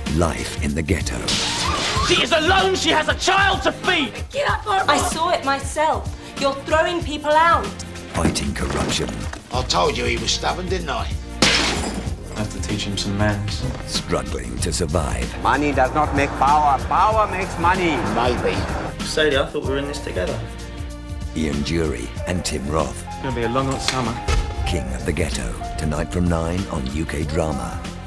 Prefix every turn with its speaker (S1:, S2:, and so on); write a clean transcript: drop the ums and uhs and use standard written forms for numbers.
S1: life in the ghetto.
S2: She is alone! She has a child to feed!
S3: Get up, Farrukh! I saw it myself. You're throwing people out.
S1: Fighting corruption.
S4: I told you he was stubborn, didn't I?
S5: I have to teach him some manners.
S1: Struggling to survive.
S6: Money does not make power. Power makes money.
S4: Maybe.
S2: Sadie, I thought we were in this together.
S1: Ian Dury and Tim Roth.
S5: It's going to be a long hot summer.
S1: King of the Ghetto. Tonight from 9 on UK Drama.